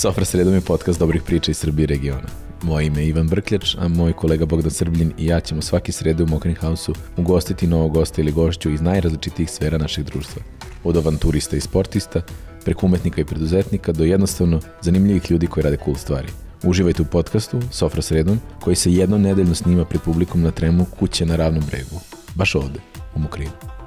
Sofra sredom je podcast dobrih priča iz Srbije i regiona. Moje ime je Ivan Brkljač, a moj kolega Bogdan Srbljin i ja ćemo svake srede u Mokrin House-u ugostiti novog gosta ili gošću iz najrazličitijih sfera našeg društva. Od avanturista i sportista, preko umetnika i preduzetnika do jednostavno zanimljivih ljudi koji rade cool stvari. Uživajte u podcastu Sofra sredom, koji se jednom nedeljno snima pred publikom na tremu Kuće na Ravnom bregu. Baš ovde, u Mokrinu.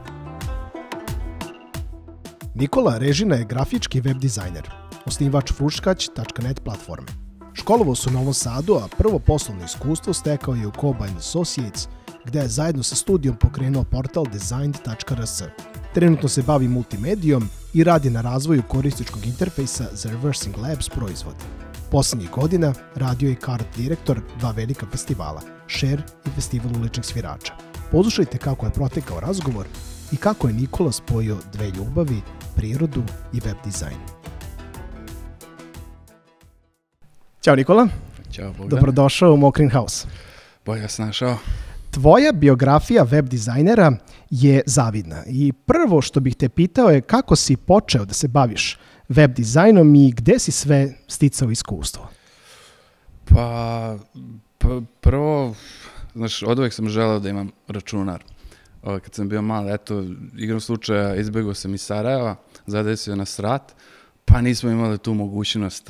Nikola Režina je grafički web dizajner, osnivač fruškać.net platforme. Školovao se u Novom Sadu, a prvo poslovno iskustvo stekao je u Combine Associates, gde je zajedno sa studijom pokrenuo portal designed.rs. Trenutno se bavi multimedijom i radi na razvoju korisničkog interfejsa za Reversing Labs proizvod. Poslednjih godina radio je i art direktor dva velika festivala, Share i Festival uličnih svirača. Poslušajte kako je protekao razgovor i kako je Nikola spojio dve ljubavi, prirodu i web dizajn. Ćao Nikola. Ćao Bogdan. Dobrodošao u Mokrin House. Bolje se našao. Tvoja biografija web dizajnera je zavidna i prvo što bih te pitao je kako si počeo da se baviš web dizajnom i gde si sve sticao iskustvo? Pa prvo, znaš, od uvek sam želeo da imam računar. Kad sam bio mal, eto, igrom slučaja izbegao sam iz Sarajeva, zadesio nas rat, pa nismo imali tu mogućnost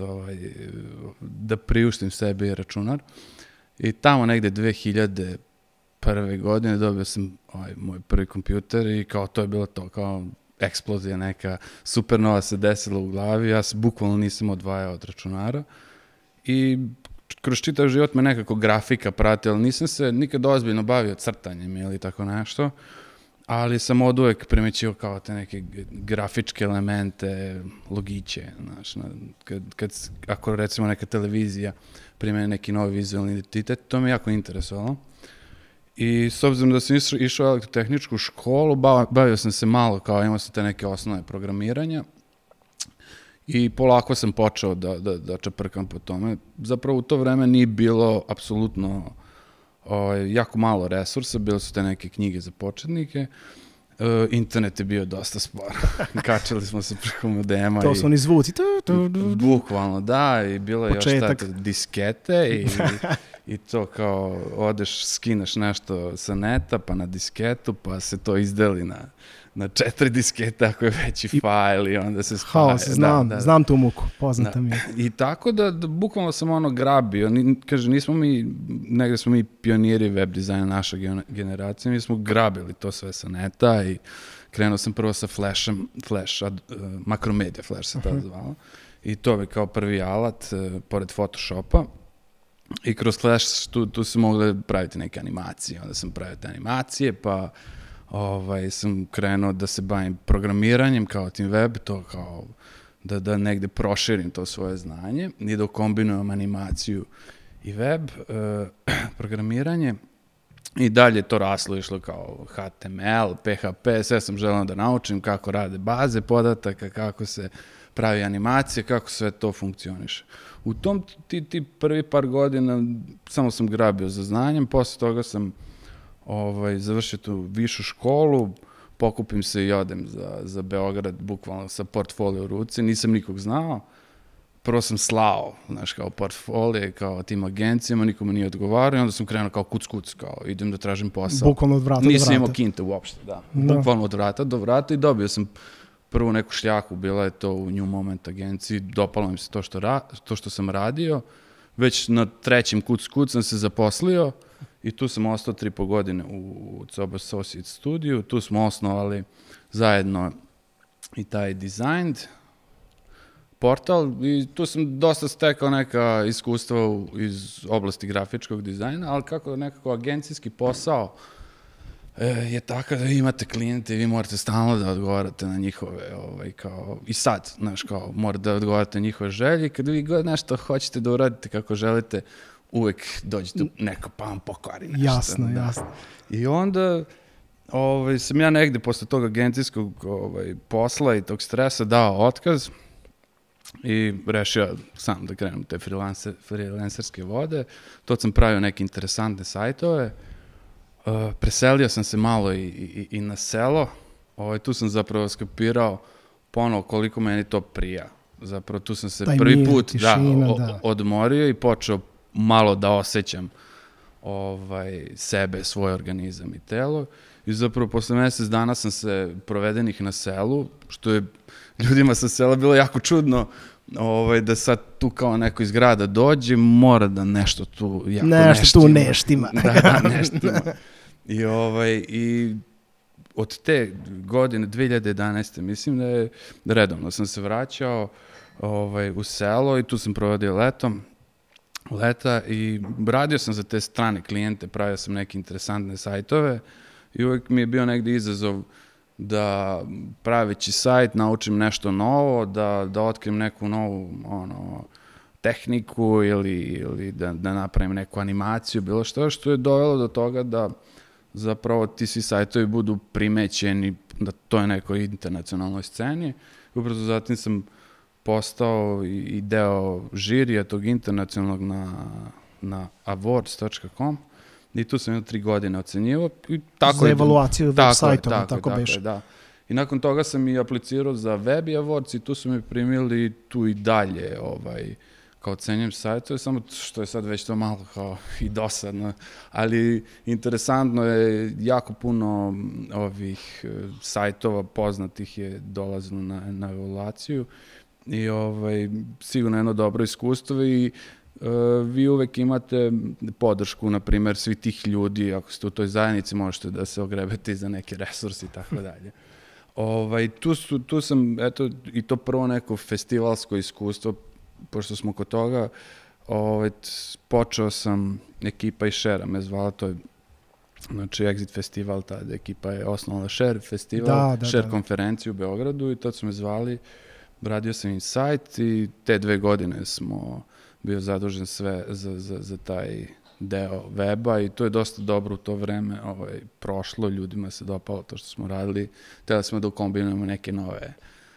da priuštim sebi računar. I tamo negde 2001. godine dobio sam moj prvi kompjuter i kao to je bilo to, kao eksplozija neka, supernova se desila u glavi, ja se bukvalno nisam odvajao od računara i kroz čitav život me nekako grafika prati, ali nisam se nikad ozbiljno bavio crtanjem ili tako nešto, ali sam od uvek primećio kao te neke grafičke elemente, logiće, znaš, ako recimo neka televizija primene neki novi vizualni identitet, to me jako interesovalo. I s obzirom da sam išao u elektrotehničku školu, bavio sam se malo, kao imao sam te neke osnove programiranja i polako sam počeo da čeprkam po tome. Zapravo u to vreme nije bilo apsolutno jako malo resursa, bile su te neke knjige za početnike, internet je bio dosta spor, kačali smo se preko modema. To su oni zvuci. Bukvalno, da, i bilo je još diskete i to kao odeš, skineš nešto sa neta, pa na disketu, pa se to izdeli na 4 diskete ako je veći fajl i onda se spaja. Haos, znam tu muku, poznata mi je. I tako da bukvalno sam grabio, kaže, negde smo mi pioniri web dizajna naša generacija, mi smo grabili to sve sa neta i krenuo sam prvo sa Flashom, Makromedia Flash se tada zvala, i to je kao prvi alat, pored Photoshopa. I kroz Flash tu se mogle praviti neke animacije, onda sam pravio te animacije, pa sam krenuo da se bavim programiranjem kao tim web, to kao da negde proširim to svoje znanje i da kombinujem animaciju i web, programiranje. I dalje to raslo, išlo kao HTML, PHP, sve sam želeo da naučim kako rade baze podataka, kako se pravi animacije, kako sve to funkcioniše. U tom ti prvi par godina samo sam grabio za znanjem, posle toga sam završio tu višu školu, pokupim se i odem za Beograd, bukvalno sa portfolio u ruci, nisam nikog znao. Prvo sam slao, znaš, kao portfolije, kao tim agencijama, nikome nije odgovarao i onda sam krenuo kao kuc, kao idem da tražim posao. Bukvalno od vrata do vrata. Nisam imao kinte uopšte, da. Bukvalno od vrata do vrata i dobio sam prvu neku šljaku, bila je to u New Moment agenciji, dopalo mi se to što sam radio. Već na trećem kuc sam se zaposlio i tu sam ostao 3,5 godine u Cobb Associates studiju. Tu smo osnovali zajedno i taj Designed portal i tu sam dosta stekao neka iskustva iz oblasti grafičkog dizajna, ali kako nekako agencijski posao je takav da vi imate klijente i vi morate stalno da odgovarate na njihove, kao, i sad, znaš, kao, morate da odgovarate na njihove želje i kad vi god nešto hoćete da uradite kako želite, uvek dođete neko pa vam pokvari nešto. Jasno. I onda sam ja negde posle tog agencijskog posla i tog stresa dao otkaz i rešio sam da krenem te freelancerske vode. To sam pravio neke interesantne sajtove. Preselio sam se malo i na selo. Tu sam zapravo skapirao ponovo koliko meni to prija. Zapravo tu sam se Taj prvi mir, put tišina, odmorio i počeo malo da osjećam sebe, svoj organizam i telo. I zapravo posle mesec dana sam se provedenih na selu, što je ljudima sa sela bilo jako čudno, da sad tu kao neko iz grada dođe, mora da nešto tu jako nešto tu neštima. Da, neštima. I od te godine, 2011. mislim da je redovno sam se vraćao u selo i tu sam provodio leta i radio sam za te strane klijente, pravio sam neke interesantne sajtove i uvek mi je bio negde izazov da praveći sajt naučim nešto novo, da otkrijem neku novu tehniku ili da napravim neku animaciju, bilo što je dovelo do toga da zapravo ti svi sajtovi budu primećeni da to je nekoj internacionalnoj sceni. Upravo zatim sam postao i deo žirija tog internacionalnog na awards.com i tu sam 3 godine ocenjivao. Za evaluaciju web sajtova, tako beše. Da. I nakon toga sam i aplicirao za Web Awards i tu su me primili tu i dalje kao ocenjujem sajtove, samo što je sad već to malo kao i dosadno, ali interesantno je, jako puno ovih sajtova poznatih je dolazilo na evaluaciju i sigurno jedno dobro iskustvo i vi uvek imate podršku, na primjer, svi tih ljudi, ako ste u toj zajednici, možete da se ogrebete za neke resursi i tako dalje. Tu sam, eto, i to prvo neko festivalsko iskustvo, pošto smo kod toga, počeo sam, ekipa iz Share-a me zvala, to je, znači, Exit festival, tada ekipa je osnovala Share festival, Share konferenciju u Beogradu i tad su me zvali, radio sam im sajt i te 2 godine smo bio zadužen sve za taj deo weba i to je dosta dobro u to vreme prošlo, ljudima se dopalo to što smo radili, htjeli smo da ukombinujemo neke nove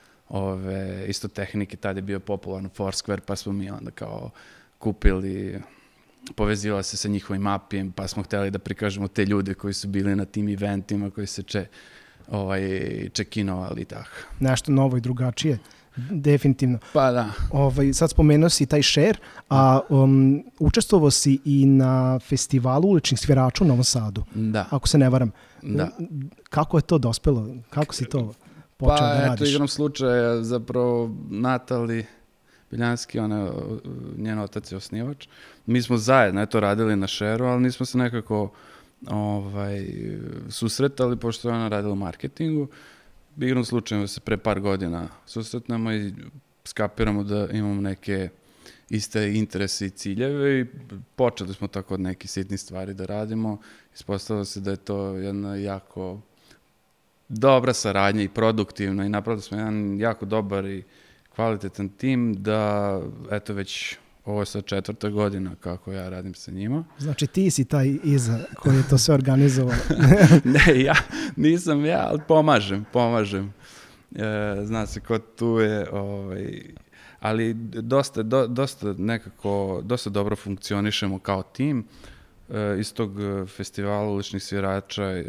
isto tehnike, tada je bio popularan Foursquare, pa smo mi onda kao kupili, povezivali se sa njihovim API-em, pa smo htjeli da prikažemo te ljude koji su bili na tim eventima, koji se check-inovali i tako. Nešto novo i drugačije, definitivno. Pa da. Sad spomenuo si taj Share, a učestvovao si i na festivalu uličnih svirača u Novom Sadu, ako se ne varam. Da. Kako je to dospelo? Kako si to počeo da radiš? Pa eto, igrom slučaja, zapravo Natali Biljanski, njen otac je osnivač. Mi smo zajedno radili na Share-u, ali nismo se nekako susretali, pošto je ona radila u marketingu. Igrom slučajem se pre par godina susretnemo i skapiramo da imamo neke iste interese i ciljeve i počeli smo tako od nekih sitnih stvari da radimo. Ispostavilo se da je to jedna jako dobra saradnja i produktivna i napravili smo jedan jako dobar i kvalitetan tim da, eto, već ovo je sad 4. godina kako ja radim sa njima. Znači ti si taj iza koji je to sve organizovao. Ne, nisam ja, ali pomažem. Zna se ko tu je, ali dosta dobro funkcionišemo kao tim. Iz tog festivala uličnih svirača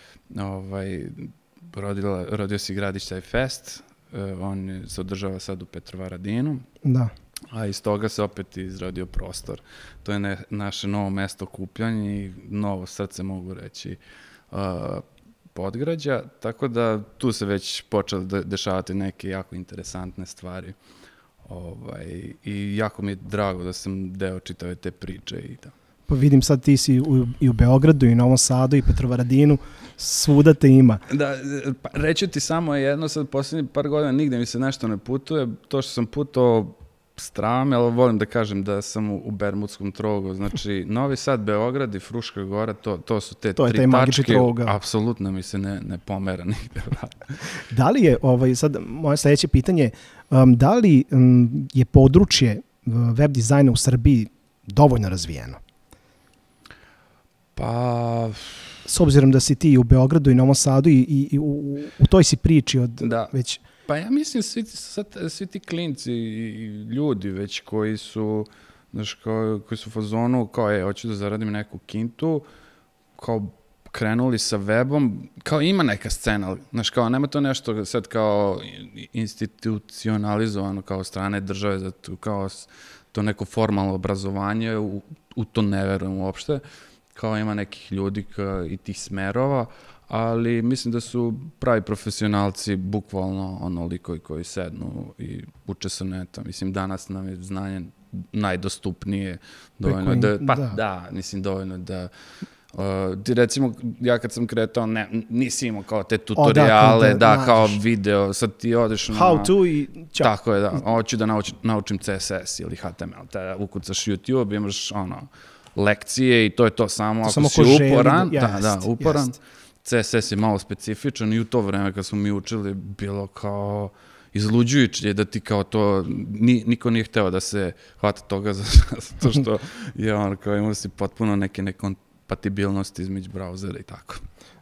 rodio se Gradić taj fest, on se održava sad u Petrovaradinu. Da. A iz toga se opet izrodio prostor. To je naše novo mesto okupljanja i novo srce, mogu reći, Podgrađa, tako da tu se već počeli dešavati neke jako interesantne stvari. I jako mi je drago da sam deo čitave te priče i da. Pa vidim sad ti si i u Beogradu, i u Novom Sadu, i Petrovaradinu, svuda te ima. Da, pa reću ti samo jedno, sad posljednjih par godina nigde mi se nešto ne putuje, to što sam putovao stravam, ali volim da kažem da sam u Bermudskom trouglu, znači Novi Sad, Beograd i Fruška Gora, to su te 3 tačke, apsolutno mi se ne pomera nigde. Da li je, sad moje sljedeće pitanje, da li je područje web dizajna u Srbiji dovoljno razvijeno? Pa... S obzirom da si ti u Beogradu i Novom Sadu i u toj si priči od već... Pa ja mislim svi ti klinci i ljudi već koji su u fazonu kao hoću da zaradim neku kintu, kao krenuli sa webom, kao ima neka scena, znaš, kao nema to nešto sad kao institucionalizovano kao strane države, zato kao to neko formalno obrazovanje, u to ne verujem uopšte, kao ima nekih ljudi i tih smerova, ali mislim da su pravi profesionalci bukvalno onoliko koji sednu i uče sa neta. Mislim, danas nam je znanje najdostupnije, dovoljno dovoljno da recimo, ja kad sam kretao, nisi imao kao te tutoriale, kao video, sad ti odeš na... How to i čao. Tako je, hoću da naučim CSS ili HTML, te ukucaš YouTube, imaš lekcije i to je to samo ako si uporan. Uporan. CSS je malo specifičan i u to vreme kad smo mi učili bilo kao izluđujuće da ti kao to, niko nije hteo da se hvata toga zato što je kao imao si potpuno neke nekompatibilnosti između brauzera i tako.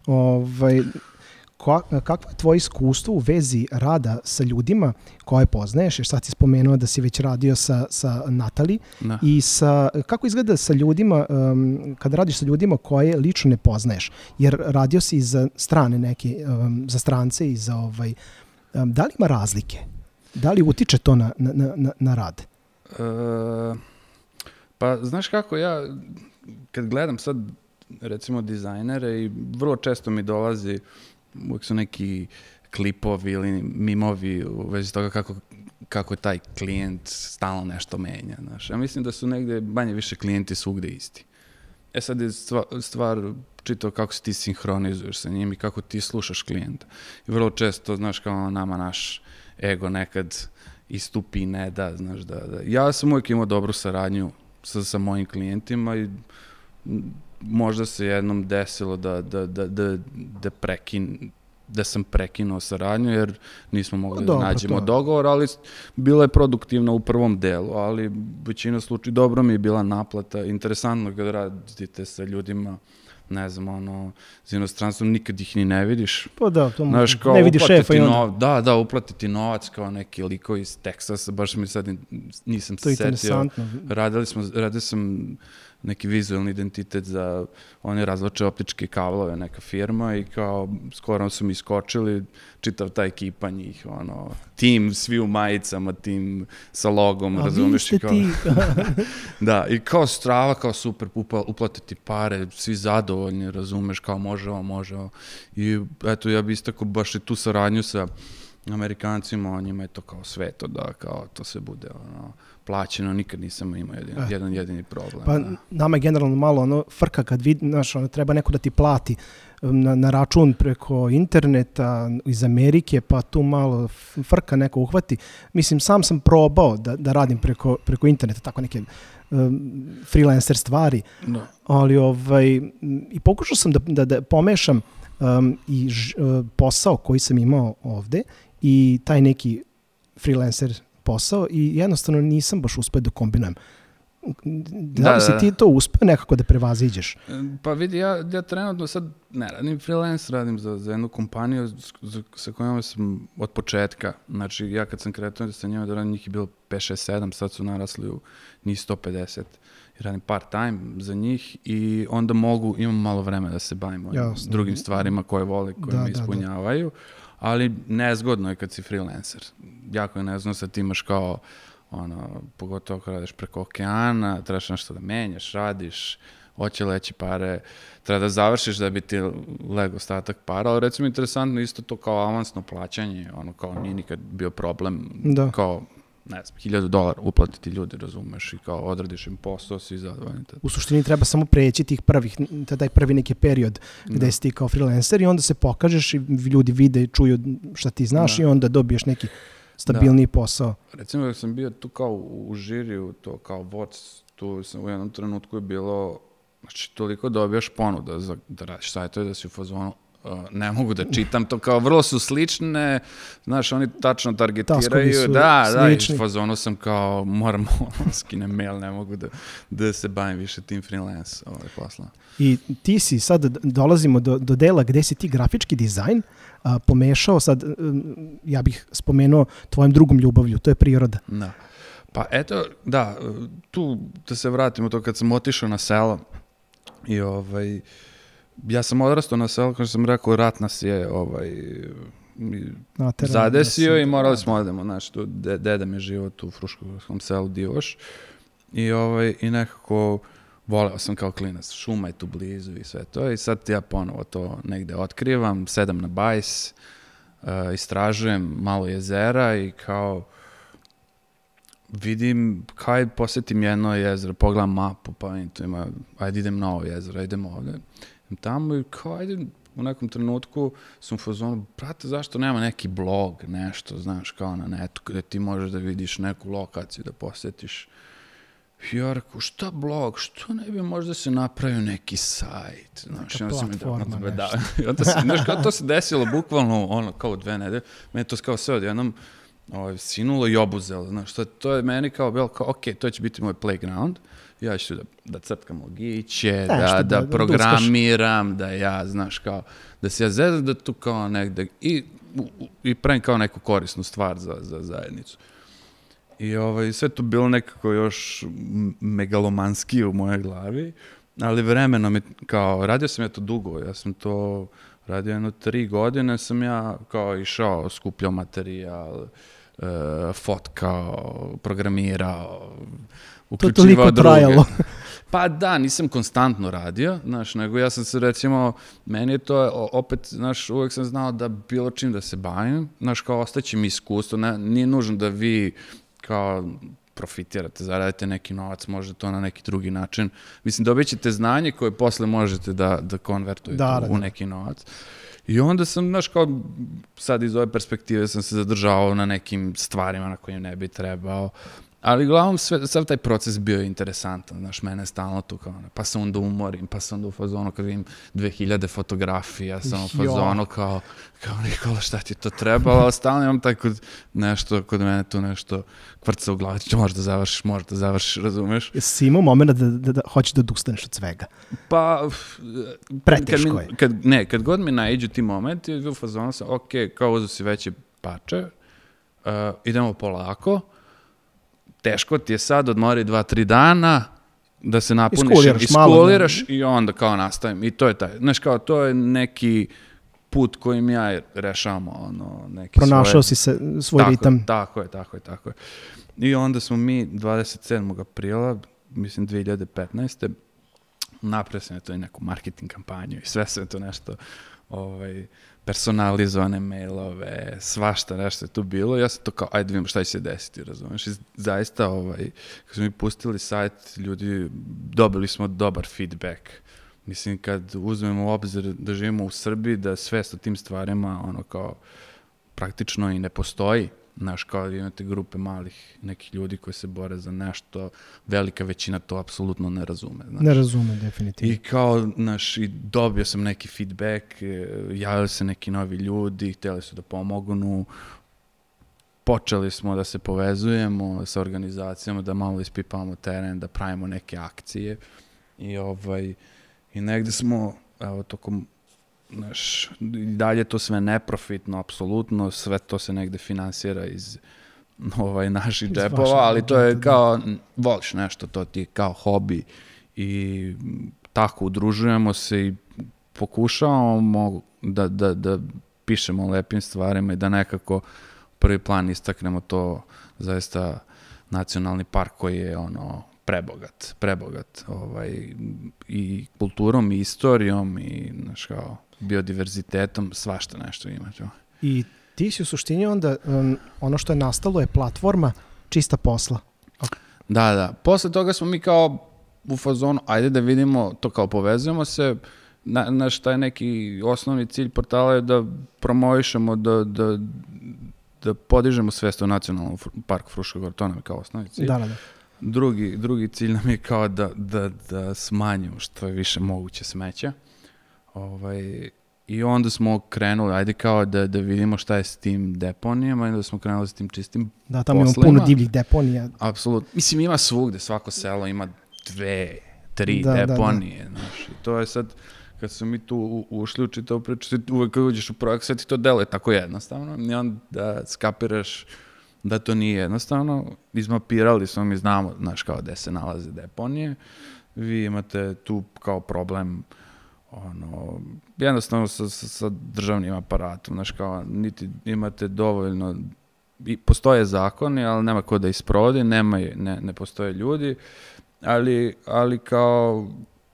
Kakvo je tvoje iskustvo u vezi rada sa ljudima koje poznaješ, jer sad si spomenuo da si već radio sa Natali i kako izgleda sa ljudima, kada radiš sa ljudima koje lično ne poznaješ, jer radio si za strane neke, za strance i za da li ima razlike? Da li utiče to na rad? Pa znaš kako, ja kad gledam sad recimo dizajnere i vrlo često mi dolazi, uvijek su neki klipovi ili mimovi u vezi toga kako taj klijent stalno nešto menja. Znaš. Ja mislim da su negde manje više klijenti svugde isti. Sad je stvar čitao kako se ti sinhronizuješ sa njim i kako ti slušaš klijenta. I vrlo često, znaš, kao nama naš ego nekad istupi i ne da, znaš, da. Ja sam uvijek imao dobru saradnju sa mojim klijentima i možda se jednom desilo da sam prekinuo saradnju jer nismo mogli da nađemo dogovor, ali bilo je produktivno u prvom delu, ali većina slučaja dobro mi je bila naplata. Interesantno kad radite sa ljudima, ne znam, s inostranstvom, nikad ih ni ne vidiš. Pa da, to ne vidiš šefa i onda. Da, uplatiti novac kao neki liko iz Teksasa, baš mi sad nisam se setio. Radio sam neki vizualni identitet za one razloče optičke kablove, neka firma i kao skoro su mi iskočili čitav taj ekipa njih, tim, svi u majicama, tim sa logom, razumeš? Vi ste ti. Da, i kao strava, kao super, uplatiti pare, svi zadovoljni, razumeš, kao može ovo. I eto, ja bi istakao baš i tu saradnju sa Amerikancima, njima je to kao sveto, da kao to sve bude plaćeno, nikad nisam imao jedan jedini problem. Pa nama je generalno malo frka kad treba neko da ti plati na račun preko interneta iz Amerike, pa tu malo frka neko uhvati. Mislim, sam probao da radim preko interneta, tako neke freelancer stvari, ali i pokušao sam da pomešam i posao koji sam imao ovde i taj neki freelancer posao i jednostavno nisam baš uspeo da kombinujem. Da li si ti to uspeo nekako da prevaziđeš? Pa vidi, ja trenutno sad ne radim freelance, radim za jednu kompaniju sa kojom sam od početka. Znači, ja kad sam kretao sa njima da radim, njih je bilo 5, 6, 7, sad su narasli u njih 150. I radim part-time za njih i onda imam malo vremena da se bavim s drugim stvarima koje vole, koje me ispunjavaju. Ali nezgodno je kad si freelancer. Jako je nezgodno sad ti imaš kao, pogotovo kad radiš preko okeana, trebaš nešto da menjaš, radiš, hoće leći pare, treba da završiš da bi ti lego ostatak para, ali recimo interesantno isto to kao avansno plaćanje, kao nije nikad bio problem, kao, ne znam, $1,000 uplatiti ljudi, razumeš, i kao odradiš im posao, svi zadovoljni. U suštini treba samo preći taj prvi neki period gde si ti kao freelancer i onda se pokažeš i ljudi vide i čuju šta ti znaš i onda dobiješ neki stabilniji posao. Recimo da sam bio tu kao u žiriju, to kao voc, tu sam u jednom trenutku je bilo, znači toliko dobijaš ponuda da radiš sajtove, da si u fazonu, ne mogu da čitam to, kao vrlo su slične, znaš, oni tačno targetiraju, i u fazonu sam kao, moram skinem mail, ne mogu da se bavim više tim freelance poslom. I ti si sad, dolazimo do dela gde si ti grafički dizajn pomešao, sad ja bih spomenuo tvojom drugom ljubavlju, to je priroda. Da, pa eto, tu da se vratimo to kad sam otišao na selo i ja sam odrastao na selu, kao što sam rekao, rat nas je zadesio i morali smo odemo, znači, deda mi je živo tu u Fruškogorskom selu Divoš i nekako voleo sam kao klinac, šuma je tu blizu i sve to i sad ja ponovo to negde otkrivam, sedam na bajs, istražujem malo jezera i kao vidim, kaj posjetim jedno jezero, pogledam mapu, pa to ima, ajde idem na ovo jezero, idemo ovdje. Tamo i kao, ajde, u nekom trenutku sam u fazonu, brate, zašto nema neki blog, nešto, znaš, kao na netu, gde ti možeš da vidiš neku lokaciju, da posjetiš. I ja rekao, šta blog, što ne bi možda se napravio neki sajt, znaš, neka platforma, nešto. I onda se, znaš, kao to se desilo bukvalno, kao 2 nedelje, meni to kao sve odjednom, sinulo i obuzelo, znaš, to je meni kao bilo, kao, ok, to će biti moj playground, ja ću da crtkam logiće, da programiram, da ja, znaš, kao, da se ja zezam da tu kao negde, i pravim kao neku korisnu stvar za zajednicu. I sve to bilo nekako još megalomanski u mojoj glavi, ali vremenom je, kao, radio sam ja to dugo, ja sam to radio 3 godine, sam ja kao išao, skupljao materijal, fotkao, programirao, uključivao druge. Trajalo. Pa da, nisam konstantno radio, znaš, nego ja sam se recimo, meni je to opet, znaš, uvek sam znao da bilo čim da se bavim, znaš, kao ostaće mi iskustvo, nije nužno da vi kao profitirate, zaradite neki novac, možda to na neki drugi način. Mislim, dobit ćete znanje koje posle možete da konvertujete u neki novac. I onda sam, znaš, kao sad iz ove perspektive sam se zadržavao na nekim stvarima na kojim ne bi trebao, ali uglavnom sav taj proces bio interesantan, znaš, mene je stalno tu kao, pa se onda umorim, pa se onda u fazonu kad vidim 2000 fotografija, sam u fazonu kao Nikola, šta ti to trebalo, ali stalno imam taj kod mene tu nešto kvrca u glavi, možda završiš, razumeš? Jesi imao moment da hoćeš da odustaneš od svega? Pa, preteško je. Kad god mi naiđu ti momenti, u fazonu sam, ok, kao uzu si veće parče, idemo polako, teško ti je sad, odmori 2-3 dana, da se napuniš, iskuliraš i onda kao nastavim. I to je taj, znaš, kao to je neki put kojim ja rešavam neki pronašao si svoj ritam. Tako je. I onda smo mi 27. aprila, mislim 2015. napravio sam to i neku marketing kampanju i sve sam to nešto personalizovane mailove, svašta nešto je tu bilo. Ja sam to kao, ajde vidimo šta će se desiti, razumiješ? I zaista, kad smo mi pustili sajt, ljudi, dobili smo dobar feedback. Mislim, kad uzmemo u obzir da živimo u Srbiji, da svest o tim stvarima, kao, praktično i ne postoji. Znaš, kao imate grupe malih nekih ljudi koji se bore za nešto, velika većina to apsolutno ne razume. Znaš. Ne razume, definitivno. I kao, znaš, i dobio sam neki feedback, javili se neki novi ljudi, htjeli su da pomognu, počeli smo da se povezujemo sa organizacijama, da malo ispipavamo teren, da pravimo neke akcije i negde smo, evo, tokom, znaš, dalje to sve neprofitno, apsolutno, sve to se negde finansira iz naših džepova, ali to je kao, voliš nešto, to ti je kao hobi i tako udružujemo se i pokušavamo da pišemo o lepim stvarima i da nekako prvi plan istaknemo to zaista nacionalni park koji je prebogat i kulturom i istorijom i znaš kao biodiverzitetom, svašta nešto ima. I ti si u suštini onda, ono što je nastalo je platforma čista posla. Da. Posle toga smo mi kao u fazonu, ajde da vidimo, to kao povezujemo se, naš taj neki osnovni cilj portala je da promovišemo, da podižemo svest o nacionalnom parku Fruška Gora, to nam je kao osnovni cilj. Da. Drugi cilj nam je kao da smanjimo što je više moguće smeća. I onda smo krenuli, ajde kao da vidimo šta je s tim deponijama i onda smo krenuli s tim čistim poslima. Da, tamo imamo puno divljih deponija. Apsolutno. Mislim, ima svugde, svako selo ima 2-3 deponije. Znaš. I to je sad, kad smo mi tu ušli u čitavu priču, uvek kad uđeš u projekt, sve ti to deluje tako jednostavno i onda skapiraš da to nije jednostavno. Izmapirali smo, mi znamo, znaš, kao gde se nalaze deponije. Vi imate tu kao problem jednostavno sa državnim aparatom, znaš, kao, niti imate dovoljno, postoje zakoni, ali nema ko da isprovodi, ne postoje ljudi, ali kao,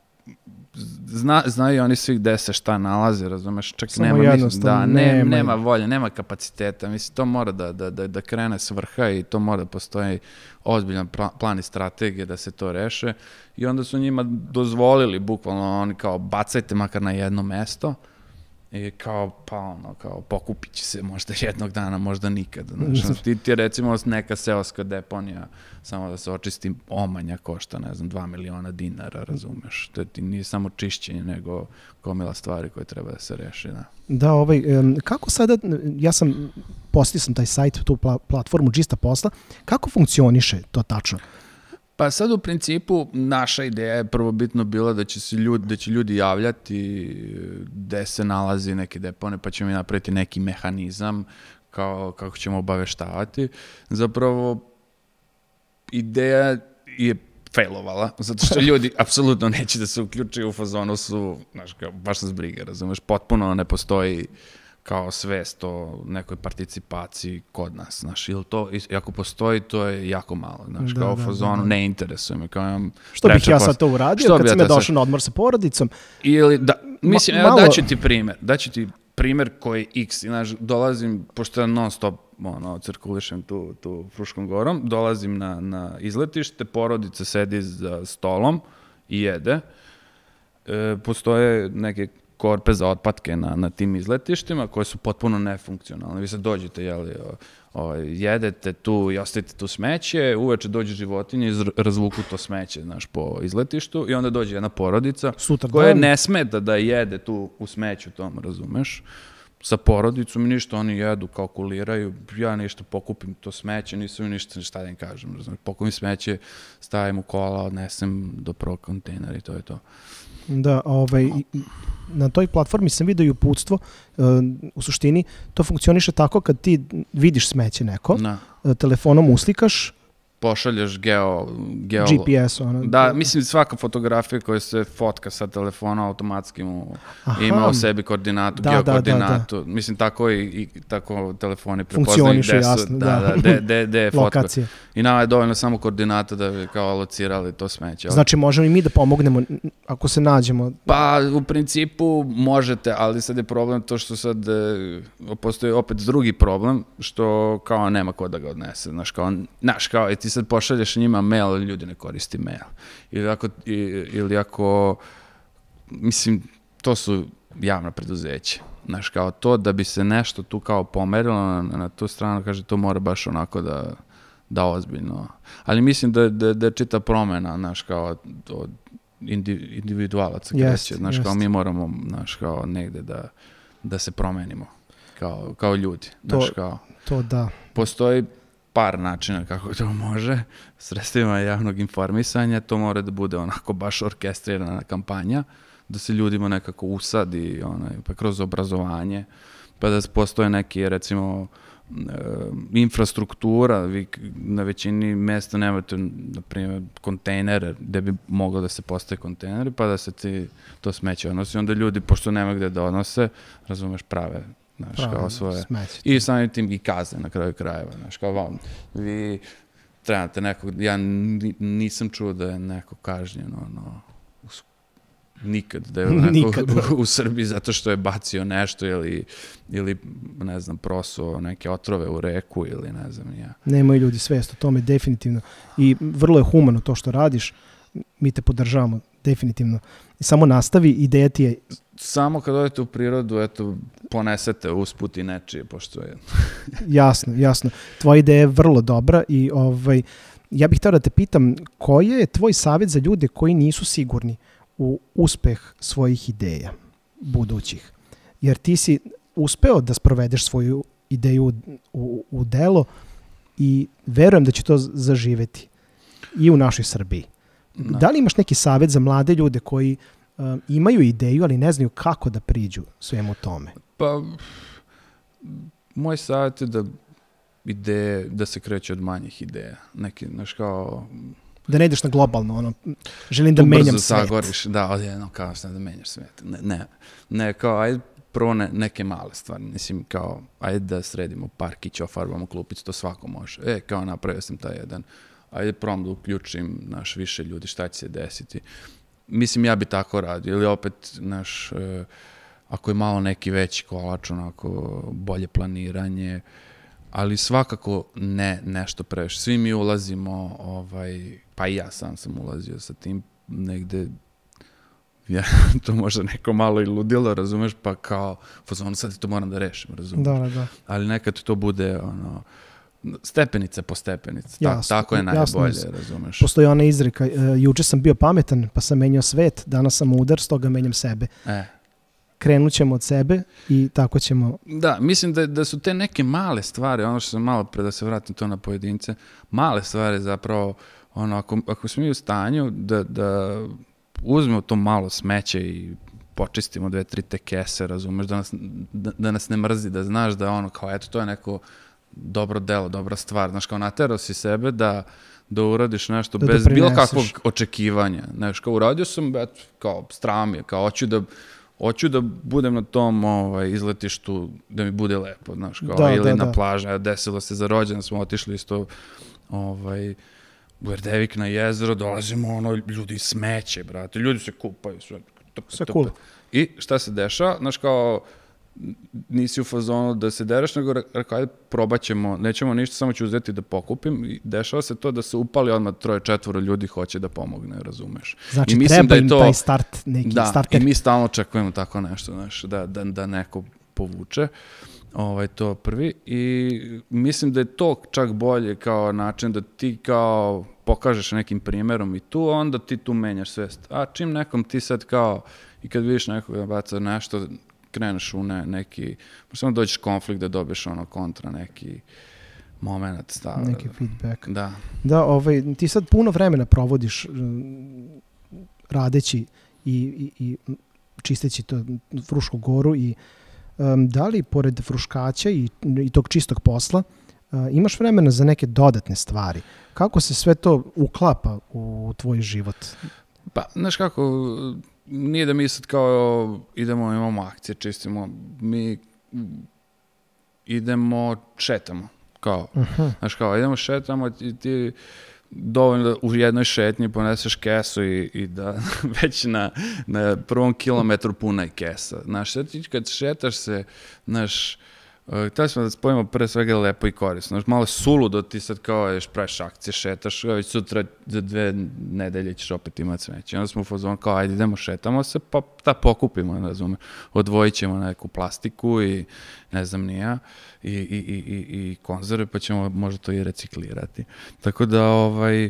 znaju oni svi gde se šta nalaze, razumeš, čak nema volje, nema kapaciteta, mislim, to mora da krene s vrha i to mora da postoji ozbiljan plan i strategije da se to reše i onda su njima dozvolili, bukvalno, oni kao, bacajte makar na jedno mesto i kao, kao, pokupit će se možda jednog dana, možda nikada, znaš, ti recimo neka seoska deponija, samo da se očisti omanja košta, ne znam, 2 miliona dinara, razumeš, to ti nije samo čišćenje, nego gomila stvari koje treba da se reši, da. Da, kako sada, postao sam taj sajt, tu platformu Čista posla, kako funkcioniše to tačno? Pa sad u principu naša ideja je prvobitno bila da će ljudi javljati gde se nalazi neke depone, pa ćemo napraviti neki mehanizam kako ćemo obaveštavati. Zapravo ideja je failovala, zato što ljudi apsolutno neće da se uključuju, u fazonu su, znaš, baš nas briga, razumeš, potpuno ne postoji kao svest o nekoj participaciji kod nas, znaš, ili to, ako postoji, to je jako malo, znaš, kao fazonu, ne interesuje me, kao imam... Što bih ja sad to uradio, kad sam je došao na odmor sa porodicom? Ili, mislim, daću ti primjer koji X, znaš, dolazim, pošto ja non stop, cirkulišem tu Fruškom gorom, dolazim na izletište, porodica sedi za stolom i jede, postoje neke korpe za otpadke na tim izletištima koje su potpuno nefunkcionalne. Vi sad dođete, jedete tu i ostavite tu smeće, uveče dođe životinje i razvuku to smeće, znaš, po izletištu i onda dođe jedna porodica koja ne smeta da jede tu u smeću tom, razumeš? Sa porodicom i ništa, oni jedu, kalkuliraju, ja ništa pokupim to smeće, nisu mi ništa, šta da im kažem, razumeš? Pokupim smeće, stavim u kola, odnesem do prvog kontejnera i to je to. Da, na toj platformi sam vidio i uputstvo, u suštini to funkcioniše tako kad ti vidiš smeće neko, telefonom uslikaš, pošalješ GPS. Da, mislim, svaka fotografija koja se fotka sa telefona automatski ima u sebi koordinatu, geokoordinatu. Mislim, tako i tako telefoni prepoznaju gde je fotka. Lokacija. I nama je dovoljno samo koordinata da bi kao alocirali to smeće. Znači, možemo i mi da pomognemo ako se nađemo? Pa, u principu možete, ali sad je problem to što sad postoji opet drugi problem, što kao nema ko da ga odnese. Znaš, kao i ti sad pošalješ njima mail, ljudi ne koristi mail. Ili ako, mislim, to su javna preduzeća. Znaš, kao to da bi se nešto tu kao pomerilo na tu stranu, kaže, to mora baš onako da ozbiljno. Ali mislim da je čita promena, znaš, kao od individualaca kreće. Znaš, kao mi moramo, znaš, kao negde da se promenimo kao ljudi. Znaš, kao, to da. Postoji par načina kako to može, sredstvima javnog informisanja, to mora da bude onako baš orkestrirana kampanja, da se ljudima nekako usadi, pa kroz obrazovanje, pa da postoje neki, recimo, infrastruktura, vi na većini mesta nemate, na primjer, kontejnere, gde bi moglo da se postaje kontejneri, pa da se ti to smeće odnosi, onda ljudi, pošto nema gde da odnose, razumeš, prave, znaš, kao svoje, i samim tim i kazne na kraju krajeva, znaš, kao vi trebate nekog, ja nisam čuo da je neko kažnjen, nikad, da je neko u Srbiji zato što je bacio nešto ili ne znam, prosuo neke otrove u reku ili ne znam ja. Nemaju ljudi svest o tome, definitivno, i vrlo je humano to što radiš, mi te podržavamo, definitivno. Samo nastavi, ideja ti je... Samo kad odete u prirodu, eto, ponesete usput i nečije, pošto je... Jasno. Tvoja ideja je vrlo dobra i ja bih htio da te pitam, koji je tvoj savjet za ljude koji nisu sigurni u uspeh svojih ideja budućih? Jer ti si uspeo da sprovedeš svoju ideju u delo i verujem da će to zaživeti i u našoj Srbiji. Da li imaš neki savjet za mlade ljude koji imaju ideju, ali ne znaju kako da priđu svemu tome? Pa, moj savjet je da se kreće od manjih ideja. Neki, znaš, kao, Da ne ideš na globalno, ono, želim da menjam svet. Tu brzo sagoriš, da, odjedno kao šta da menjaš svet. Ne, kao, ajde prvo neke male stvari, mislim, kao, ajde da sredimo parkić, ofarbamo klupicu, to svako može. Kao napravio sam taj jedan, ajde probam da uključim više ljudi, šta će se desiti. Mislim, ja bi tako radio, ili opet, ako je malo neki veći kolač, onako, bolje planiranje, ali svakako ne nešto previše. Svi mi ulazimo, pa i ja sam ulazio sa tim negde, to možda neko malo i ludilo, razumeš, pa kao, sad to moram da rešim, razumeš. Da. Ali nekad to bude, stepenica po stepenica. Tako je najbolje, razumeš. Postoji ona izreka, juče sam bio pametan, pa sam menjao svet, danas sam mudar, stoga menjam sebe. Krenut ćemo od sebe i tako ćemo... Da, mislim da su te neke male stvari, ono što sam malo pre da se vratim to na pojedince, male stvari zapravo, ako smo mi u stanju da uzmemo to malo smeće i počistimo 2-3 te kese, razumeš, da nas ne mrzi, da znaš da kao eto to je neko dobro delo, dobra stvar, znaš, kao naterao si sebe da uradiš nešto bez bilo kakvog očekivanja, znaš, kao uradio sam, kao strava mi je, kao hoću da budem na tom izletištu, da mi bude lepo, znaš, kao, ili na plaži, desilo se za rođendan, smo otišli isto, u Erdevik na jezero, dolazimo, ljudi smeće, brate, ljudi se kupaju, sve cool. I šta se dešava, znaš, kao, nisi u fazonu da se dereš, nego rekao, ajde, probat ćemo, nećemo ništa, samo ću uzeti da pokupim. I dešava se to da se upali odmah 3-4 ljudi hoće da pomogne, razumeš. Znači, treba im taj start, neki starter. I mi stalno očekujemo tako nešto, znaš, da neko povuče. To prvi. I mislim da je to čak bolje kao način da ti kao pokažeš nekim primjerom i tu, onda ti tu menjaš svest. A čim nekom ti sad kao, i kad vidiš nekog da baca nešto, kreneš u neki, samo dođeš konflikt da dobiješ kontra neki moment stava. Neki feedback. Da. Da, ti sad puno vremena provodiš radeći i čisteći to Frušku goru i da li pored fruškaća i tog čistog posla imaš vremena za neke dodatne stvari? Kako se sve to uklapa u tvoj život? Pa, znaš kako, nije da mi sad kao imamo akcije, čistimo, mi idemo, šetamo, kao, znaš kao, idemo šetamo i ti dovoljno da u jednoj šetnji poneseš kesu i da već na prvom kilometru puna je kesa, znaš, ti kad šetaš se, znaš, htjeli smo da spojimo pre svega lepo i korisno. Malo suludo ti sad kao još praviš akcije, šetaš, već sutra za 2 nedelje ćeš opet imati smeće. Onda smo u fazonu kao ajde idemo šetamo se pa da pokupimo, razumeš. Odvojit ćemo neku plastiku i ne znam ni ja i konzerve pa ćemo možda to i reciklirati. Tako da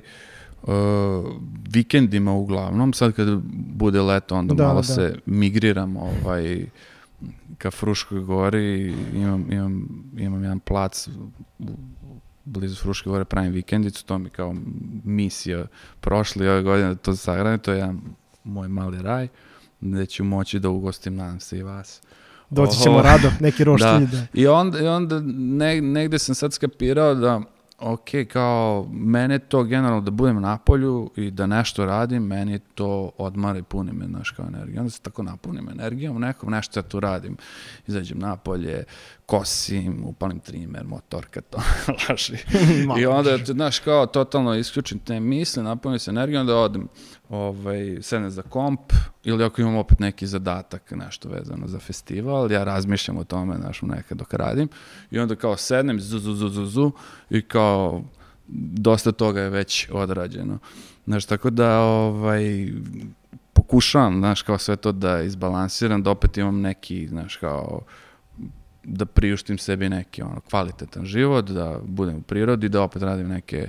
vikendima uglavnom, sad kad bude leto onda malo se migriramo ka Fruškoj gori, imam jedan plac blizu Fruške gore, pravim vikendicu, to mi kao misija prošli ove godine da to sagradim, to je jedan moj mali raj, gde ću moći da ugostim, nadam se i vas. Doći ćemo rado, neki roštilj. I onda negde sam sad skapirao da kao mene to generalno da budem na polju i da nešto radim, meni to odmara i puni me, znaš, kao energija. Onda se tako napunim energijom, nešto ja tu radim. Izađem na polje, kosim, upalim trimer, motorka, to laži. I onda, znaš, kao totalno isključim te misle, napunim se energijom, onda odem, sednem za komp, ili ako imam opet neki zadatak, nešto vezano za festival, ja razmišljam o tome, znaš, nekad dok radim, i onda kao sednem, zu, i kao, dosta toga je već odrađeno. Znaš, tako da, pokušavam, znaš, kao sve to da izbalansiram, da opet imam neki, znaš, kao, da priuštim sebi neki, kvalitetan život, da budem u prirodi, da opet radim neke,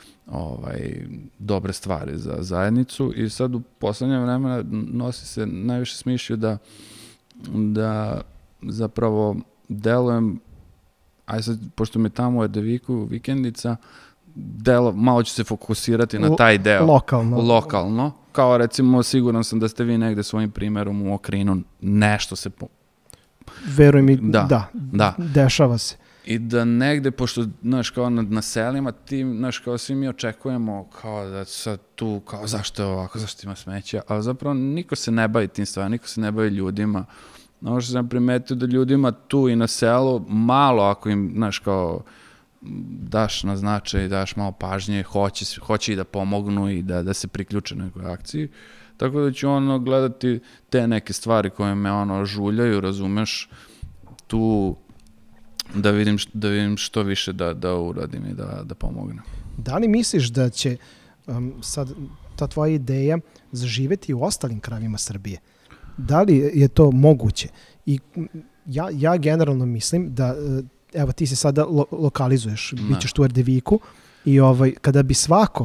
dobre stvari za zajednicu i sad u poslednje vremena nosi se najviše smišlju da zapravo delujem, aj sad, pošto me tamo u Erdeviku vikendica, malo ću se fokusirati na taj deo. Lokalno. Kao recimo, siguran sam da ste vi negde svojim primjerom u Okrinu nešto se... Veruj mi, da, dešava se. I da negde, pošto, znaš, kao na selima, znaš, kao svi mi očekujemo kao da sad tu, kao zašto je ovako, zašto ima smeća, ali zapravo niko se ne bavi tim stvarima, niko se ne bavi ljudima. Ono što sam primetio da ljudima tu i na selu, malo ako im, znaš, kao daš na značaj, daš malo pažnje, hoće i da pomognu i da se priključe nekoj akciji. Tako da ću gledati te neke stvari koje me žuljaju, razumeš, tu da vidim što više da uradim i da pomognem. Da li misliš da će sad ta tvoja ideja zaživeti u ostalim krajevima Srbije? Da li je to moguće? I ja generalno mislim da, evo ti se sada lokalizuješ, bit ćeš tu u Erdeviku i kada bi svako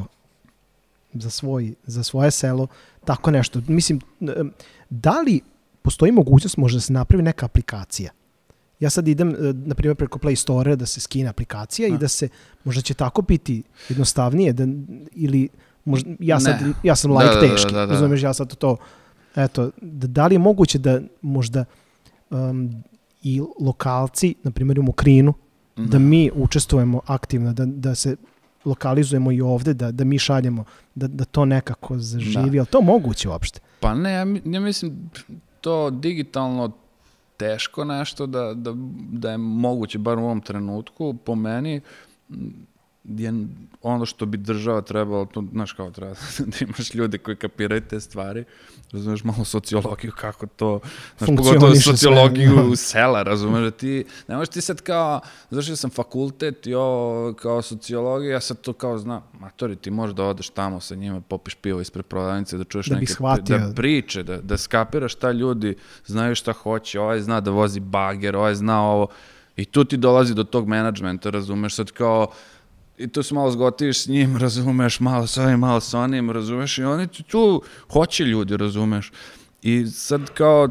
za svoje selo tako nešto, mislim, da li postoji mogućnost možda da se napravi neka aplikacija? Ja sad idem, na primjer, preko Play Store da se skine aplikacija i da se, možda će tako biti jednostavnije, ili možda, ja sam like teški, razumiješ, ja sad to, eto, da li je moguće da možda i lokalci, na primjer u Mokrinu, da mi učestvujemo aktivno, da se lokalizujemo i ovde, da mi šaljemo, da to nekako zaživi, ali to moguće uopšte? Pa ne, ja mislim to digitalno teško nešto da je moguće, bar u ovom trenutku, po meni je ono što bi država trebala, znaš kao treba da imaš ljude koji kapiraju te stvari, razumeš malo sociologiju, kako to, znaš, pogotovo sociologiju sela, razumeš, da ti, ne možeš ti sad kao, završio sam fakultet i ovo kao sociologija, ja sad to kao znam, matori, ti možeš da odeš tamo sa njima, popiš pivo ispred prodavnice, da čuješ neke, da priče, da skapiraš šta ljudi znaju šta hoće, ovaj zna da vozi bager, ovaj zna ovo, i tu ti dolazi do tog menadžmenta, razumeš, sad kao, i tu se malo zgotiviš s njim, razumeš, malo s ovim, malo s onim, razumeš, i oni tu hoće ljudi, razumeš. I sad kao,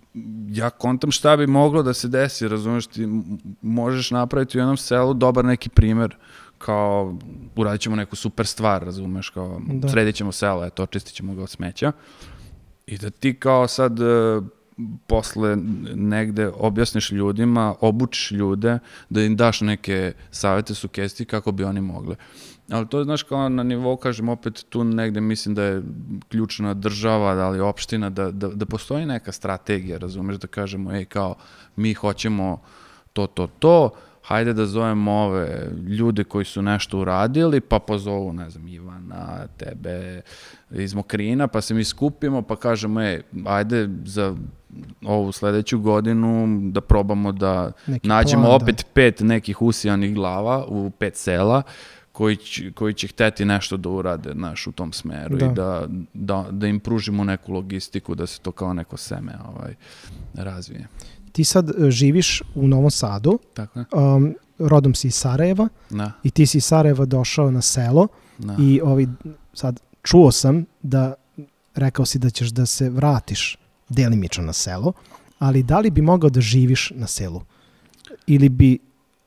ja kontam šta bi moglo da se desi, razumeš, ti možeš napraviti u jednom selu dobar neki primer, kao uradit ćemo neku super stvar, razumeš, kao sredit ćemo selo, eto, očistit ćemo ga od smeća. I da ti kao sad posle negde objasniš ljudima, obučiš ljude, da im daš neke savete, sugestije kako bi oni mogli. Ali to je, znaš, kao na nivou, kažem, opet tu negde mislim da je ključna država, da li opština, da postoji neka strategija, razumeš, da kažemo, kao, mi hoćemo to, hajde da zovemo ove ljude koji su nešto uradili, pa pozovu, ne znam, Ivana, tebe iz Mokrina, pa se mi skupimo, pa kažemo, ajde za ovu sledeću godinu da probamo da nađemo opet 5 nekih usijanih glava u 5 sela koji će hteti nešto da urade, znaš, u tom smeru i da im pružimo neku logistiku, da se to kao neko seme razvije. Ti sad živiš u Novom Sadu, rodom si iz Sarajeva i ti si iz Sarajeva došao na selo i sad čuo sam da rekao si da ćeš da se vratiš delimično na selo, ali da li bi mogao da živiš na selu? Ili bi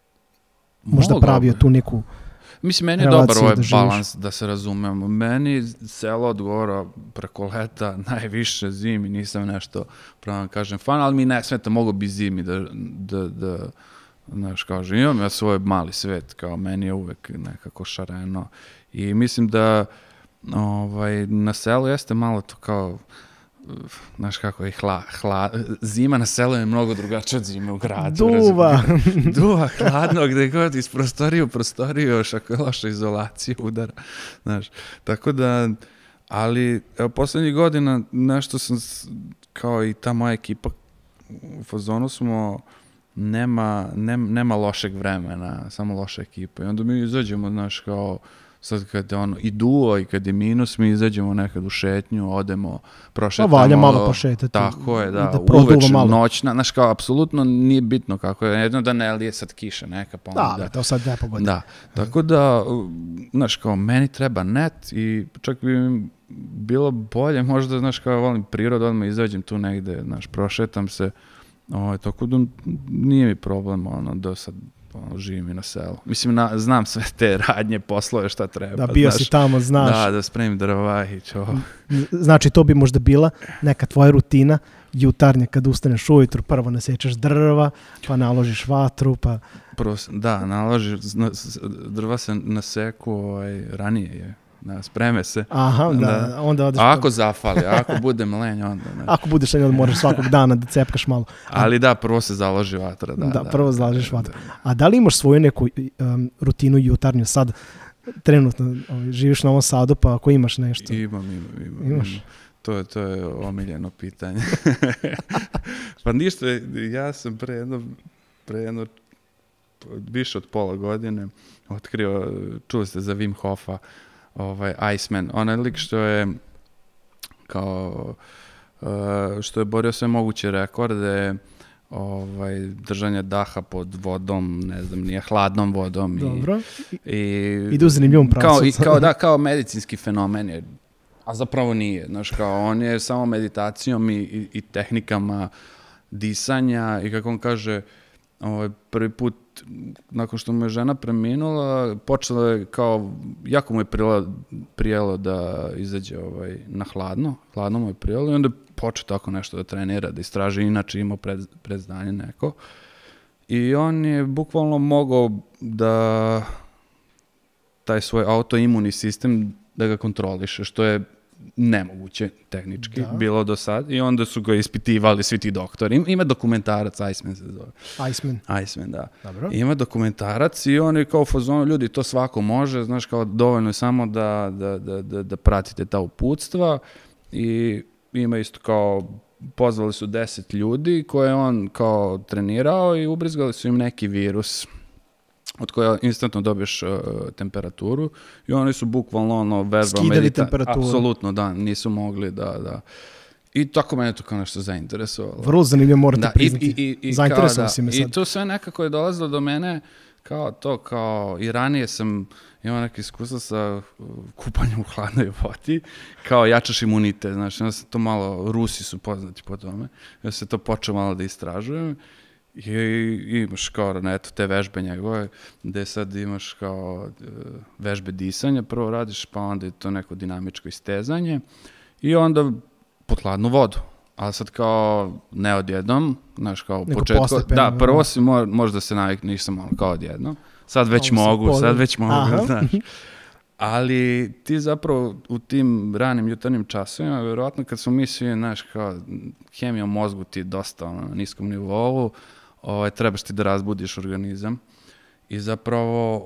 možda pravio tu neku mislim, meni je dobar ovaj balans, da se razumemo. Meni selo odgovara preko leta, najviše zimi, nisam nešto, pravo kažem, fan, ali mi ne smeta, mogo bi zimi da znaš, kažem, imam ja svoj mali svet, kao meni je uvek nekako šareno. I mislim da na selu jeste malo to kao, znaš kako je, zima na selu je mnogo drugačija od zime u gradu. Duva, hladno, gde god iz prostoriju u prostoriju, još ako je loša izolacija udara, znaš. Tako da, ali evo, poslednjih godina nešto sam, kao i ta moja ekipa, u fazonu smo, nema lošeg vremena, samo loša ekipa. I onda mi izađemo, znaš, kao, sad kad je i duo i kad je minus, mi izađemo nekad u šetnju, odemo, prošetamo. Valja malo pošetati. Tako je, uveč, noćna, znaš, kao, apsolutno nije bitno kako je, jedno da ne lije sad kiša neka, pa onda. To sad ne pogodi. Da, tako da, znaš, kao, meni treba net i čak bi mi bilo bolje, možda, znaš, kao, volim prirodu, odmah izađem tu negde, znaš, prošetam se, tako da nije mi problem, da sad živim i na selu. Mislim, znam sve te radnje, poslove, šta treba. Da, bio si tamo, znaš. Da spremim drva i čo. Znači, to bi možda bila neka tvoja rutina jutarnja kad ustaneš ujutru, prvo nasečeš drva, pa naložiš vatru, pa... Prvo, naložiš, drva se naseku ranije je. Da, spreme se. Aha, onda odeš... Ako zafali, ako budem lenj, onda... Ako budeš lenj, onda moraš svakog dana da cepkaš malo. Ali da, prvo se založi vatra. Da, prvo založiš vatru. A da li imaš svoju neku rutinu jutarnju sad? Trenutno živiš na Novom Sadu, pa ako imaš nešto? Imam. Imaš? To je omiljeno pitanje. Pa ništa, ja sam pre jedno više od pola godine otkrio, čuli ste za Wim Hofa, Iceman, onaj lik što je kao što je borio sve moguće rekorde držanja daha pod vodom, ne znam, nije hladnom vodom. Dobro. Idu u zanimljivom pravcu. Kao medicinski fenomen je, a zapravo nije. Znaš, kao on je samo meditacijom i tehnikama disanja i kako on kaže, prvi put nakon što mu je žena preminula, počela je kao, jako mu je prijelo da izađe na hladno mu je prijelo i onda je počeo tako nešto da trenira, da istraži, inače imao predznanje neko. I on je bukvalno mogao da taj svoj autoimuni sistem da ga kontroliše, što je nemoguće tehnički bilo do sad. I onda su ga ispitivali svi ti doktori. Ima dokumentarac, Iceman se zove. Iceman, da. Dobro. Ima dokumentarac i on je kao u fazonu, ljudi, to svako može, znaš, kao dovoljno je samo da pratite ta uputstva i ima isto kao, pozvali su 10 ljudi koje on kao trenirao i ubrizgali su im neki virus od koja instantno dobiješ temperaturu i oni su bukvalno vežbama skidali temperaturu. Apsolutno, da, nisu mogli da... I tako mene to kao nešto zainteresovalo. Vrlo zanimljivo, morate priznati. Zainteresovao si me sad. I to sve nekako je dolazilo do mene kao i ranije sam imao neke iskustva sa kupanjem u hladnoj vodi, kao jačaš imunitet, znači, onda sam to malo, Rusi su poznati po tome, ja sam to počeo malo da istražujem. I imaš kao te vežbe njegove, gde sad imaš kao vežbe disanja, prvo radiš, pa onda je to neko dinamičko istezanje i onda pod hladnu vodu. Ali sad kao ne odjednom, znaš, kao u početku. Da, prvo si možda se navikneš, nisam ono kao odjednom. Sad već mogu, znaš. Ali ti zapravo u tim ranim jutarnjim časovima, verovatno kad smo mi svi, znaš, kao hemija u mozgu ti je dosta na niskom nivou, trebaš ti da razbudiš organizam i zapravo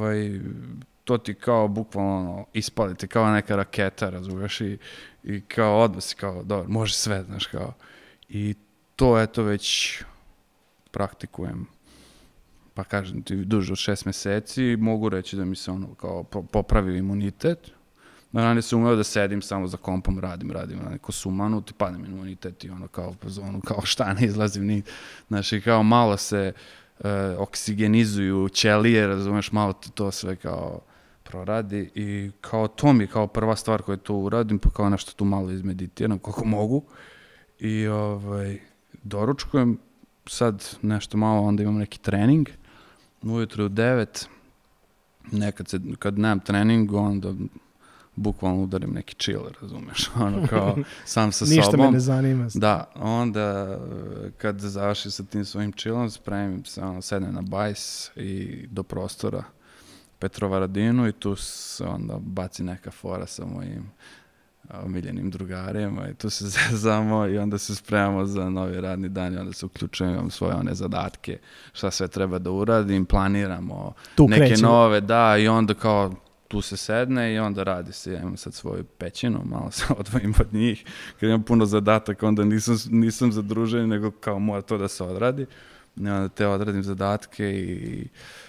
to ti kao bukvalno ispaliti kao neka raketa, razumiješ, i kao odmah si kao, dobro, može sve, znaš, kao. I to, eto, već praktikujem, pa kažem ti, duže od 6 meseci, mogu reći da mi se ono kao popravio imunitet. Ranije sam umeo da sedim samo za kompom, radim na neko sumanu, ti padne imunitet i ono kao po zonu, kao šta ne izlazim ni, znaš, i kao malo se oksigenizuju ćelije, razumeš, malo to sve kao proradi i kao to mi kao prva stvar koju to uradim, pa kao nešto tu malo izmeditiram koliko mogu i doručkujem sad nešto malo, onda imam neki trening, ujutro u 9, nekad kad nemam trening, onda bukvalno udarim neki chiller, razumeš, ono kao sam sa sobom. Ništa me ne zanima. Da, onda kad završim sa tim svojim chillom, spremim se, sedem na bajs i do prostora Petrovaradinu i tu se onda baci neka fora sa mojim omiljenim drugarima i tu se zezamo i onda se spremamo za novi radni dan i onda se uključujem svoje one zadatke, šta sve treba da uradim, planiramo tu neke krećemo. Nove, da, i onda kao tu se sedne i onda radi se, ja imam sad svoju pećinu, malo se odvojim od njih, kad imam puno zadataka, onda nisam zadružen, nego kao mora to da se odradi, i onda te odradim zadatke i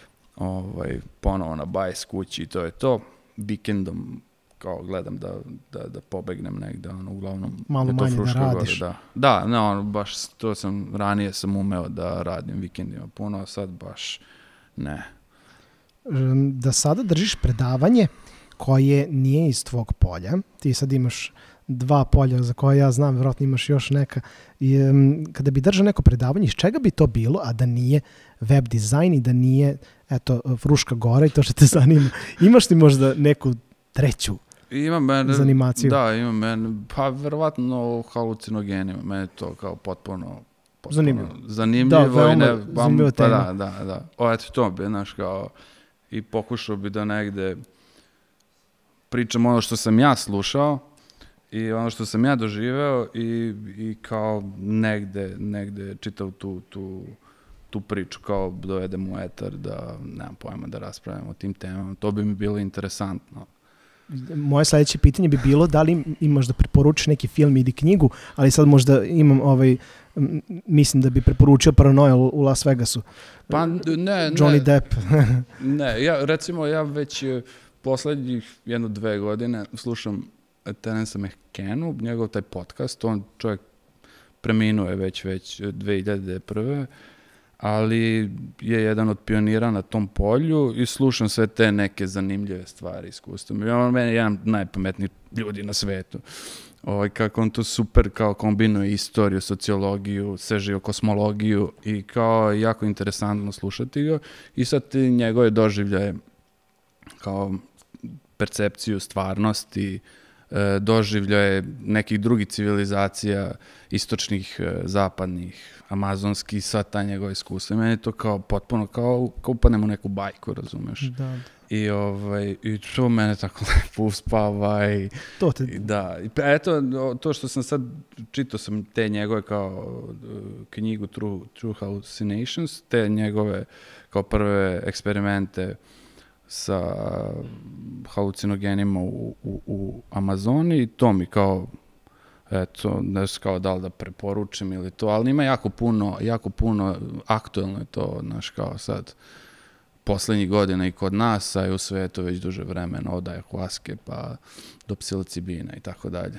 ponovo na bajs kući i to je to, vikendom kao gledam da pobegnem negde, uglavnom malo manje da radiš. Da, baš to ranije sam umeo da radim vikendima puno, a sad baš ne. Da sada držiš predavanje koje nije iz tvog polja. Ti sad imaš 2 polja za koje ja znam, vjerojatno imaš još neka. I, kada bi držao neko predavanje, iz čega bi to bilo, a da nije web dizajn i da nije, eto, Fruška Gora i to što te zanima. Imaš li možda neku treću zanimaciju? Da, imam pa verovatno halucinogenima. Mene je to kao potpuno zanimljivo. Da, veoma zanimljiva tema. Da. Eto, to bi, znaš, kao, i pokušao bi da negde pričam ono što sam ja slušao i ono što sam ja doživeo i kao negde čitao tu priču, kao dovedem u etar, da nemam pojma da raspravljamo o tim temama. To bi mi bilo interesantno. Moje sljedeće pitanje bi bilo da li imaš da preporučiš neki film ili knjigu, ali sad možda imam mislim da bi preporučio Paranoia u Las Vegasu. Pa ne. Johnny Depp. Ne, ja već poslednjih 1-2 godine slušam Terensa McKennu, njegov taj podcast, on čovjek preminuo je već 2001. ali je jedan od pionira na tom polju i slušam sve te neke zanimljive stvari, iskustva. On meni je jedan najpametnijih ljudi na svetu. Kako on to super kao kombinuje istoriju, sociologiju, svežiju kosmologiju i kao jako interesantno slušati ga. I sad njegove doživljaje kao percepciju stvarnosti, doživljaje nekih drugih civilizacija, istočnih, zapadnih, amazonskih, sva ta njegova iskustva. I meni je to kao potpuno, kao upadnemo u neku bajku, razumeš? Da. I to mene tako lepo uspava. Da. Eto, to što sam sad, čitao sam te njegove kao knjigu True Hallucinations, te njegove kao prve eksperimente sa halucinogenima u Amazoni i to mi kao, eto, ne znam kao da li da preporučim ili to, ali ima jako puno, aktuelno je to, znaš, kao sad, poslednjih godina i kod nas, a i u svetu već duže vremena, od ayahuaske pa do psilocibina i tako dalje.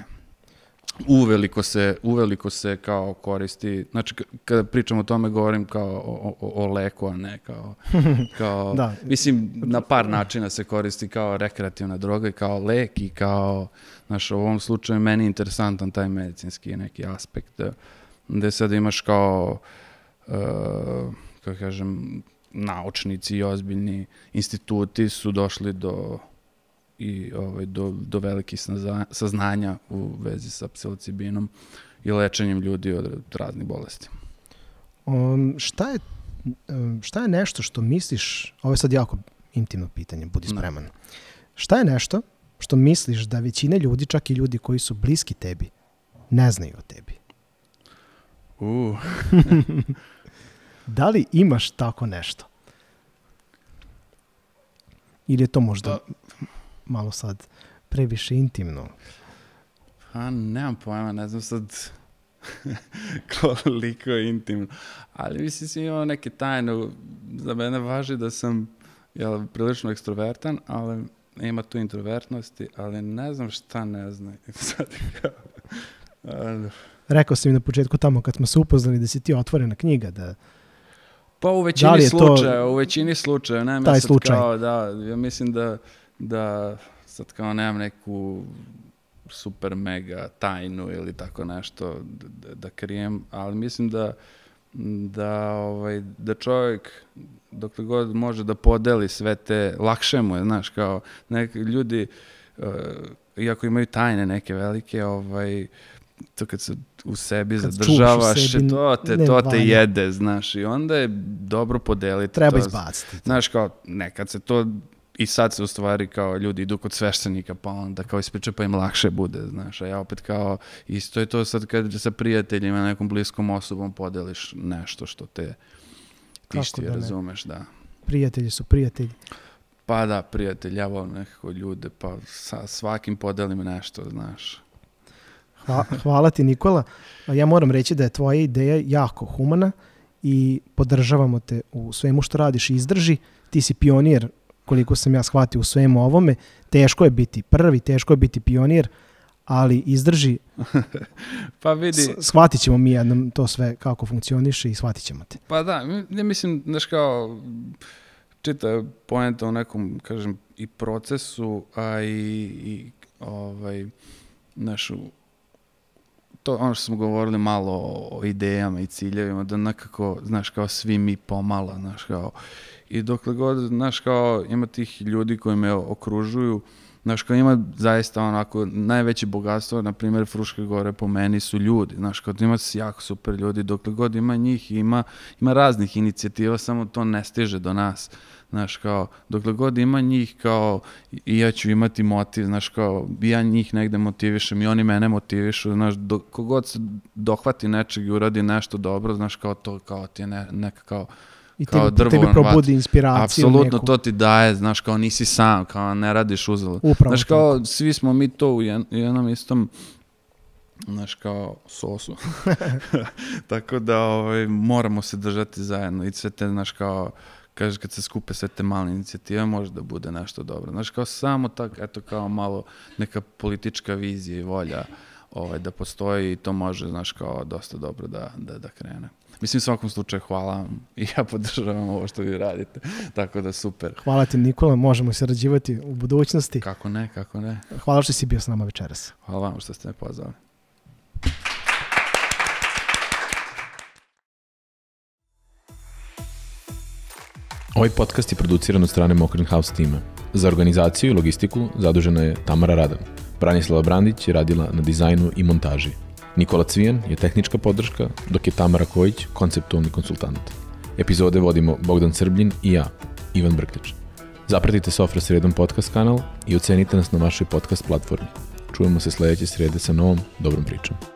Uveliko se kao koristi, znači kada pričam o tome govorim kao o leku, a ne kao da. Mislim, na par načina se koristi kao rekreativna droga i kao lek i kao, znaš, u ovom slučaju meni je interesantan taj medicinski neki aspekt, gde sad imaš kao, kako kažem, naučnici i ozbiljni instituti su došli do velikih saznanja u vezi sa psilocibinom i lečenjem ljudi od raznih bolesti. Šta je nešto što misliš, ovo je sad jako intimno pitanje, budi spreman. No. Šta je nešto što misliš da većina ljudi, čak i ljudi koji su bliski tebi, ne znaju o tebi? Da li imaš tako nešto? Ili je to možda malo sad previše intimno? Pa nemam pojma, ne znam sad koliko je intimno. Ali mislim si imao neke tajne. Za mene važi da sam prilično ekstrovertan, ali ima tu introvertnosti, ali ne znam šta ne znam. Rekao sam im na početku tamo kad smo se upoznali da si ti otvorena knjiga, da... Pa u većini slučaja, ne, taj slučaj. Ja mislim da sad kao nemam neku super mega tajnu ili tako nešto da krijem, ali mislim da čovjek dokle god može da podeli sve te, lakše mu je, znaš, kao neki ljudi, iako imaju tajne neke velike, to kad se u sebi zadržavaš, to te jede, znaš, i onda je dobro podeliti. Treba izbaciti. Znaš, kao, nekad se to, i sad se u stvari kao ljudi idu kod sveštenika, pa onda kao ispriča, pa im lakše bude, znaš, a ja opet kao, isto je to sad kad sa prijateljima, nekom bliskom osobom podeliš nešto što te tišti, razumeš, da. Prijatelji su prijatelji. Pa da, prijatelj, ja volim nekako ljude, pa sa svakim podelim nešto, znaš. Hvala ti, Nikola. Ja moram reći da je tvoja ideja jako humana i podržavamo te u svemu što radiš i izdrži. Ti si pionir, koliko sam ja shvatio u svemu ovome. Teško je biti prvi, teško je biti pionir, ali izdrži. Pa vidi. Shvatit ćemo mi jednom to sve kako funkcioniše i shvatit ćemo te. Pa da, ja mislim, znaš kao, čita poenta u nekom, kažem, i procesu, a to ono što smo govorili malo o idejama i ciljevima, da nekako, znaš, kao svi mi pomalo, znaš, kao, i dokle god, znaš, kao, ima tih ljudi koji me okružuju, znaš, kao ima zaista onako, najveće bogatstvo, na primjer, Fruške gore po meni su ljudi, znaš, kao ima jako super ljudi, dokle god ima njih, ima raznih inicijativa, samo to ne stiže do nas, znaš, kao, dokle god ima njih, kao, i ja ću imati motiv, znaš, kao, ja njih negde motivišem i oni mene motivišu, znaš, kogod se dohvati nečeg i uradi nešto dobro, znaš, kao to, kao ti je neka, kao, i tebi probudi inspiraciju. Apsolutno, to ti daje, znaš, kao nisi sam, kao ne radiš uzalud. Znaš, kao svi smo mi to u jednom istom, znaš, kao sosu. Tako da moramo se držati zajedno i sve te, znaš, kao, kažeš, kad se skupe sve te male inicijative, može da bude nešto dobro. Znaš, kao samo tako, eto, kao malo neka politička vizija i volja da postoji i to može, znaš, kao dosta dobro da krene. Mislim, u svakom slučaju, hvala vam i ja podržavam ovo što vi radite, tako da super. Hvala ti, Nikola, možemo sarađivati u budućnosti. Kako ne. Hvala što si bio s nama večeras. Hvala vam što ste me pozvali. Ovaj podcast je produciran od strane Mokrin House tima. Za organizaciju i logistiku zadužena je Tamara Radan. Branislava Brandić je radila na dizajnu i montaži. Nikola Cvijan je tehnička podrška, dok je Tamara Kojić konceptualni konsultant. Epizode vodimo Bogdan Srbljin i ja, Ivan Brkljač. Zapratite Sofra sredom podcast kanal i ocenite nas na vašoj podcast platformi. Čujemo se sledeće srede sa novom dobrom pričom.